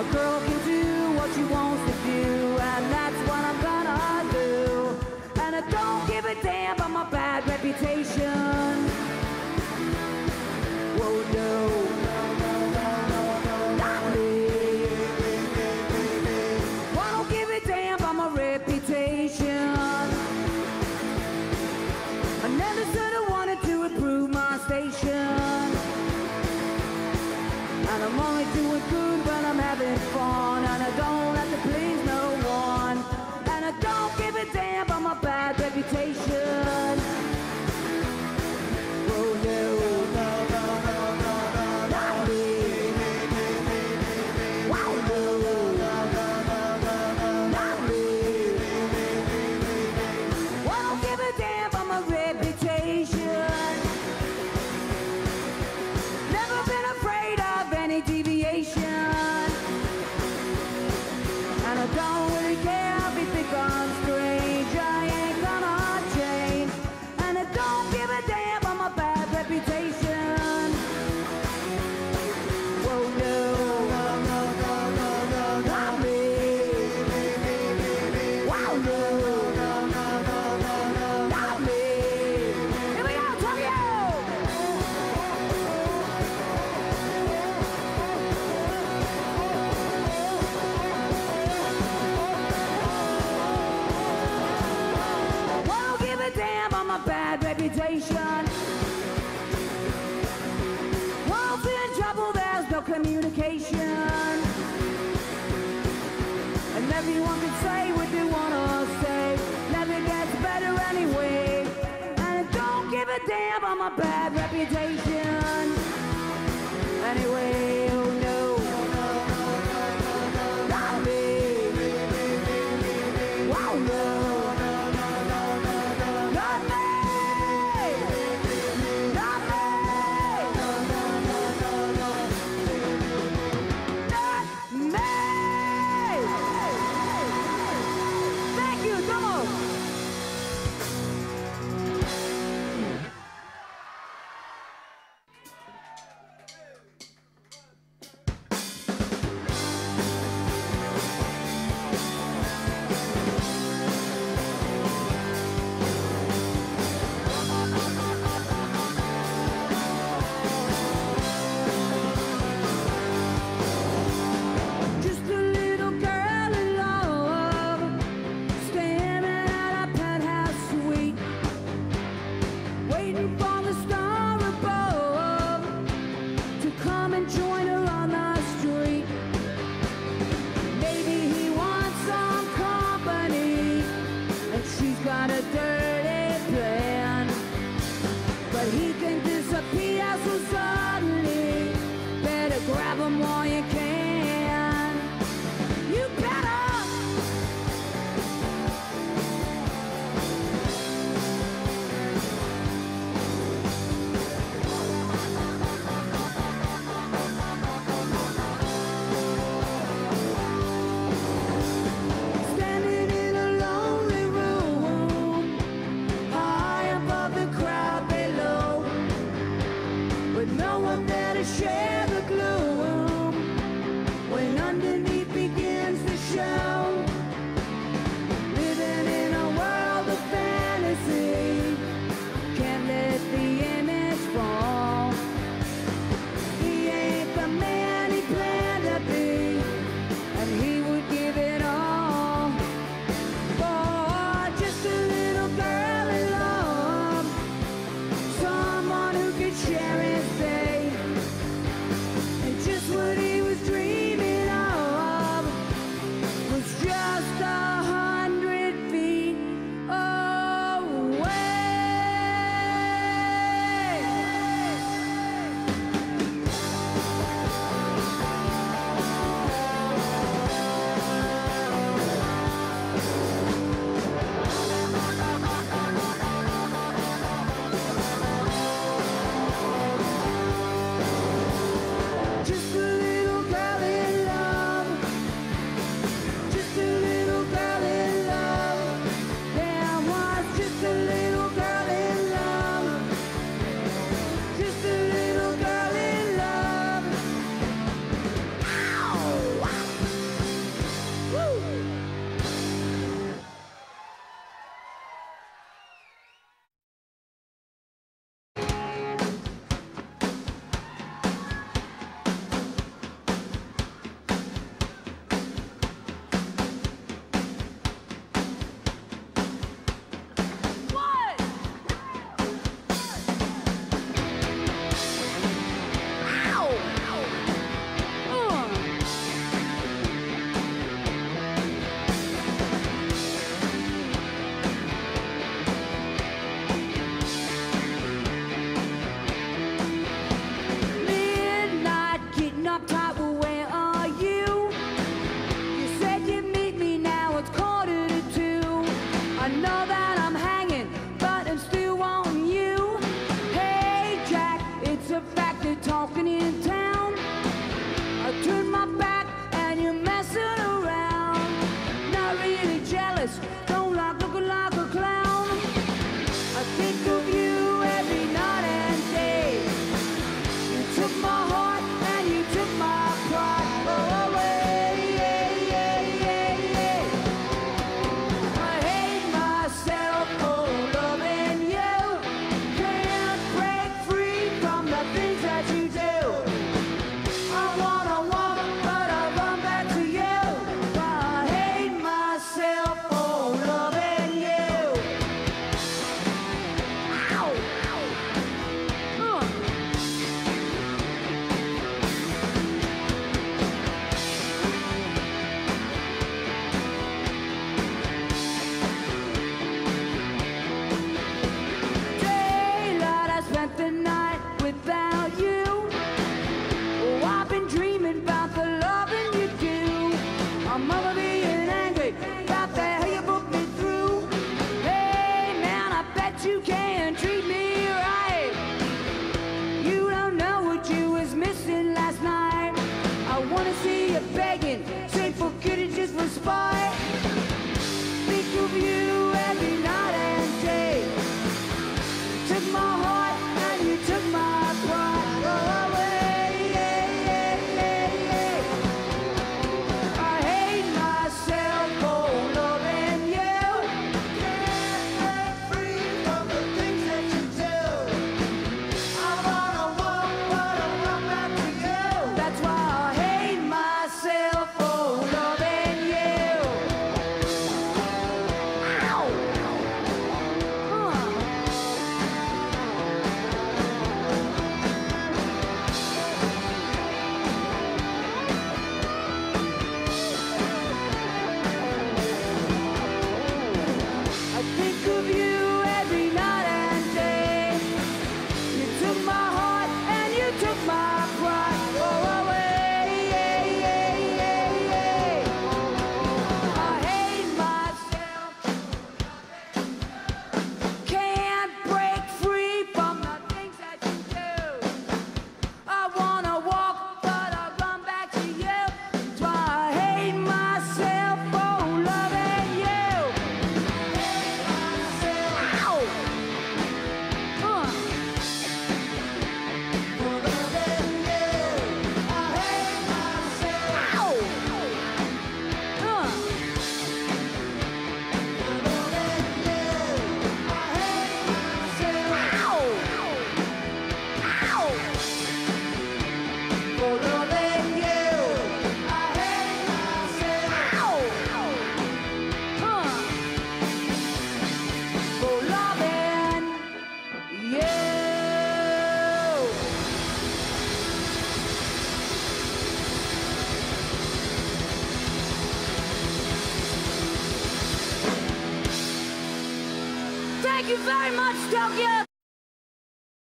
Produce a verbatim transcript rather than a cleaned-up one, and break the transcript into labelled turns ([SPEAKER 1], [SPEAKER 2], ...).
[SPEAKER 1] girl can do what she wants to do, and that's what I'm gonna do. And I don't give a damn about my bad reputation. Whoa, no. Not me. I don't give a damn about my reputation. I never said I wanted to improve my station. And I'm only doing good when I'm having fun. And I don't have to please no one. And I don't give a damn about my bad reputation. Oh no. Not me. Wow, no. Not me. I don't give a damn about my reputation. Never been afraid of any deviation. And I don't really care if you think I'm strange. I ain't gonna change. And I don't give a damn about my bad reputation. Whoa, no. Not me. Wow, no. Not me. Here we go, Tokyo! Won't give a damn on my bad reputation. Won't be in trouble, there's no communication. And everyone can say what they wanna say. Never gets better anyway. And I don't give a damn on my bad reputation. Anyway, oh no. Not me. Wow, no. Not me. Not me. Not me. Thank you, come on. Just a little girl in love, staring at a penthouse suite, waiting for the star above to come and join her on the street. Maybe he wants some company, and she's got a dirty plan. But he can disappear so suddenly. Better grab him while you can. You better. think of you every night and day. You took my heart and you took my pride away. Yeah, yeah, yeah, yeah. I hate myself for loving you. Can't break free from the things that you do. I wanna walk, but I run back to you. I hate myself for loving you. Ow! Uh. Daylight, I spent the night without you. Oh, I've been dreaming about the loving you do. I'm mother being angry about the hell you put me through. Hey man, I bet you can treat me right. You don't know what you was missing last night. I wanna see you begging, say forget it just for spite. Think of you every night and day. You took my heart and you took my pride away. Yeah, yeah, yeah, yeah. I hate myself for loving you. Can't break free from the things that you do. I wanna walk, but I run back to you. That's why I hate myself for loving you. Ow! Huh. I think of you every night and day. You took my heart and you took my pride away. Yeah, yeah, yeah, yeah. I hate myself. Can't break free from the things that you do. I wanna walk, but I run back to you. That's why I hate myself for loving you. Ow! Uh. For loving you, I hate myself. Ow! Uh. For loving you, I hate myself. Ow! Ow! For loving you, I hate myself. Ow! Huh. For loving you. Thank you very much, Tokyo.